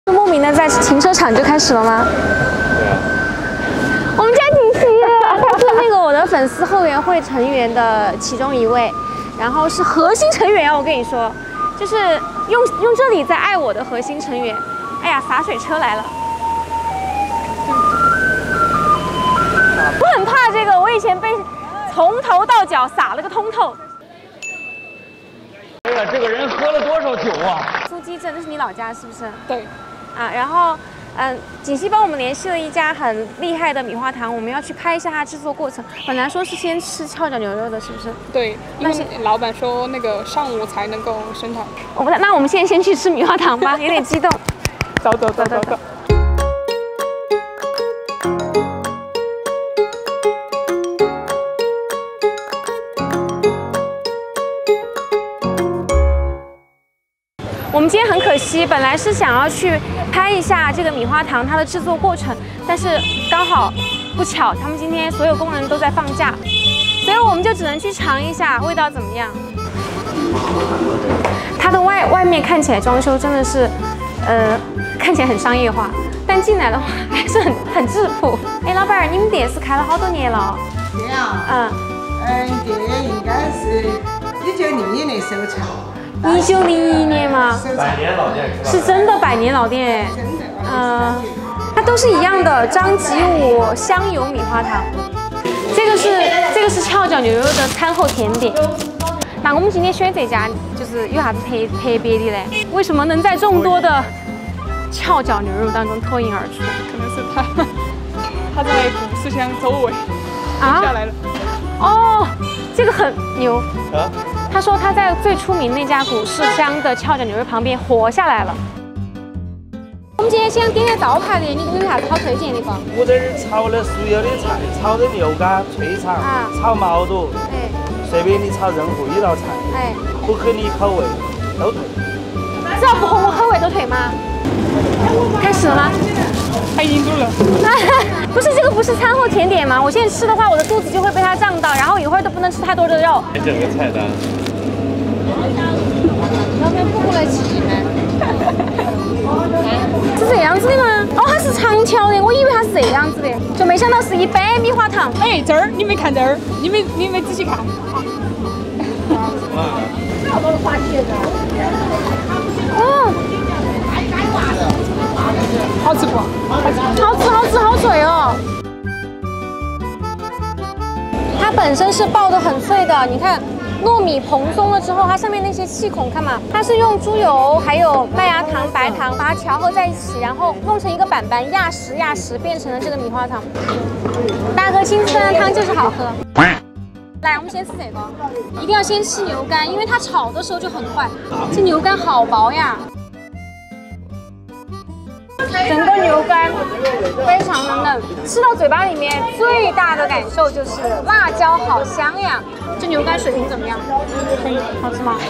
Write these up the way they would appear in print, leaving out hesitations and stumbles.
莫名的在停车场就开始了吗？ 对啊。 我们家锦溪，他是那个我的粉丝后援会成员的其中一位，然后是核心成员啊！我跟你说，就是用这里在爱我的核心成员。哎呀，洒水车来了！我很怕这个，我以前被从头到脚洒了个通透。 哎呀，这个人喝了多少酒啊？ 苏基镇，这是你老家是不是？ 对。 啊，然后，锦溪帮我们联系了一家很厉害的米花糖，我们要去拍一下它制作过程。本来说是先吃翘脚牛肉的，是不是？ 对，因为老板说那个上午才能够生产。 那我们现在先去吃米花糖吧，有点激动。 走。 我们今天很可惜，本来是想要去拍一下这个米花糖它的制作过程，但是刚好不巧，他们今天所有工人都在放假，所以我们就只能去尝一下味道怎么样。它的外面看起来装修真的是，看起来很商业化，但进来的话还是很质朴。哎，老板，你们店是开了好多年了？ 对啊。店应该是1901年收场。 1901年吗 ？100年老店是真的100年老店。 真的。 它都是一样的，张吉武香油米花糖。这个是翘脚牛肉的餐后甜点。那我们今天选这家就是有啥子特别的嘞？为什么能在众多的翘脚牛肉当中脱颖而出？ 可能是他在古四乡周围下来了。 哦，这个很牛啊！ 他说他在最出名那家古市乡的翘脚牛肉旁边活下来了。我们今天想点点招牌的，你有啥子好推荐的不？ 我这儿炒的所有的菜，炒的牛肝、脆肠、炒毛肚，随便你炒任何一道菜，不合你口味都退。 只要不合我口味都退吗？开始了吗？ 他已经做了。 不是这个不是餐后甜点吗？我现在吃的话，我的肚子就会被它胀到，然后一会儿都不能吃太多的肉。 整个菜单。 老板不过来吃吗？是这样子的吗？哦，它是长条的，我以为它是这样子的，就没想到是一般米花糖。 哎，这儿你没看这儿，你没仔细看。 哦， 好吃不？ 好脆哦！它本身是爆得很脆的，你看。糯米蓬松了之后，它上面那些气孔，看嘛，它是用猪油还有麦芽糖、白糖把它调和在一起，然后弄成一个板板压实，变成了这个米花糖。大哥亲自炖的汤就是好喝。来，我们先吃这个，一定要先吃牛肝，因为它炒的时候就很快。这牛肝好薄呀，整个牛肝非常的嫩，吃到嘴巴里面最大的感受就是辣椒好香呀。这牛肝水平怎么样？好吃吗？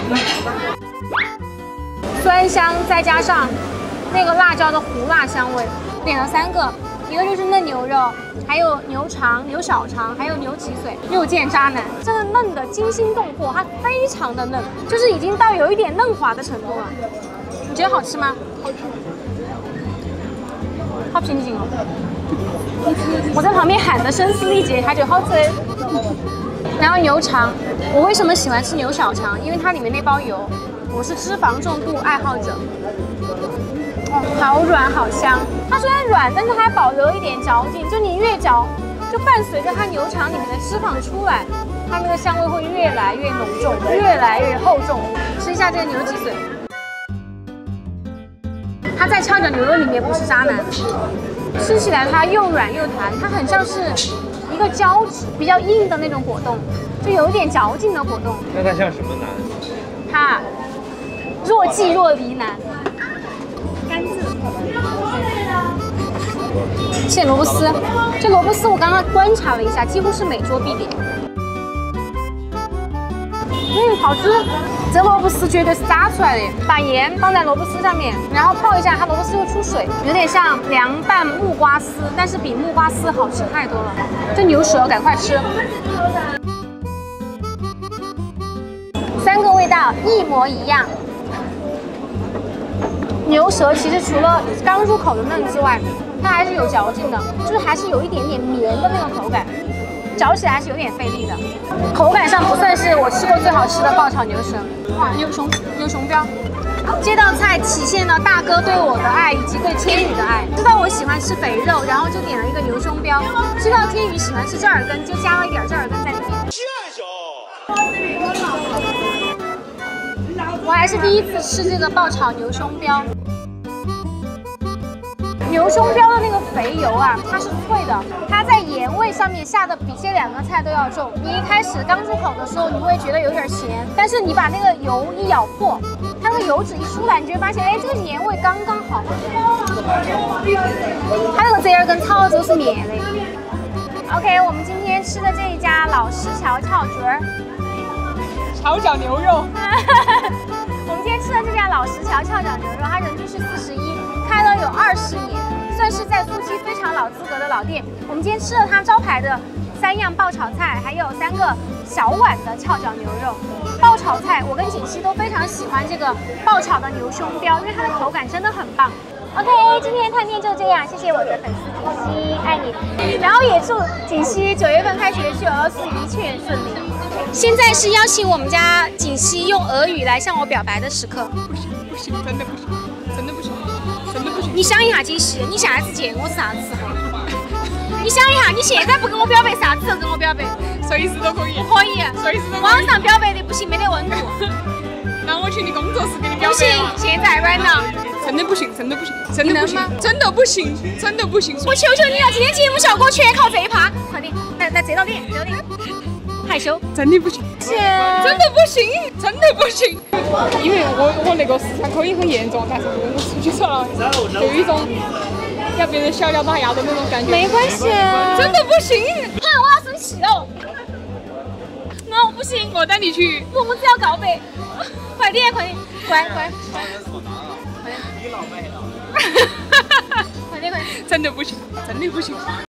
酸香再加上那个辣椒的胡辣香味，点了3个，一个就是嫩牛肉，还有牛肠、牛小肠，还有牛脊髓。又见渣男，这个嫩的惊心动魄，它非常的嫩，就是已经到有一点嫩滑的程度了。你觉得好吃吗？好吃。好平静哦！我在旁边喊的声嘶力竭，它就好吃。然后牛肠，我为什么喜欢吃牛小肠？因为它里面那包油，我是脂肪重度爱好者。好软好香，它虽然软，但是它还保留一点嚼劲，就你越嚼，就伴随着它牛肠里面的脂肪出来，它那个香味会越来越浓重，越来越厚重。吃一下这个牛脊髓。它在翘脚牛肉里面不是渣男，吃起来它又软又弹，它很像是一个胶质比较硬的那种果冻，就有一点嚼劲的果冻。 那它像什么男？ 它若即若离男，甘蔗。切萝卜丝，这萝卜丝我刚刚观察了一下，几乎是每桌必点。好吃。这萝卜丝绝对是炸出来的，把盐放在萝卜丝上面，然后泡一下，它萝卜丝会出水，有点像凉拌木瓜丝，但是比木瓜丝好吃太多了。这牛舌赶快吃，3个味道一模一样。 牛舌其实除了刚入口的嫩之外，它还是有嚼劲的，就是还是有一点点绵的那种口感，嚼起来还是有点费力的。口感上不算是我吃过最好吃的爆炒牛舌。哇，牛熊膘。这道菜体现了大哥对我的爱以及对天宇的爱。知道我喜欢吃肥肉，然后就点了一个牛胸膘。知道天宇喜欢吃折耳根，就加了一点折耳根在里面。我还是第一次吃这个爆炒牛胸膘。牛胸膘的那个肥油啊，它是脆的，它在盐味上面下的比这两个菜都要重。你一开始刚入口的时候，你会觉得有点咸，但是你把那个油一咬破，它那个油脂一出来，你就会发现，哎，这个盐味刚刚好。它那个折耳根炒了之后是绵的。OK， 我们今天吃的这一家老石桥翘角儿， 炒脚牛肉。 我们今天吃的这家老石桥翘脚牛肉，它人均是41，开了有20年，算是在苏溪非常老资格的老店。我们今天吃了它招牌的3样爆炒菜，还有3个小碗的翘脚牛肉。爆炒菜，我跟锦溪都非常喜欢这个爆炒的牛胸膘，因为它的口感真的很棒。OK， 今天探店就这样，谢谢我的粉丝锦溪，爱你。然后也祝锦溪9月份开学去俄罗斯一切顺利。现在是邀请我们家锦溪用俄语来向我表白的时刻。 不行，真的不行，真的不行，真的不行。 你想一下，锦溪，你下一次见我是啥子时候？你想一下，你现在不跟我表白，啥子时候跟我表白？ 随时都可以。 可以， 随时都可以。 网上表白的不行，没得温度。 那我去你工作室给你表白。 不行，现在 right now。 真的不行，真的不行，真的不行，真的不行，真的不行！ 我求求你了，今天节目效果全靠这一趴，快点，来遮到脸，遮到脸，害羞， 真的不行，真的不行，真的不行！因为我那个视唱口音很严重，但是我出去说了，就有一种要别人小鸟打牙的那种感觉。 没关系， 真的不行！ 哼，我要生气了，我不行， 我带你去， 我们只要告白，快点，乖。快点， 真的不行，真的不行。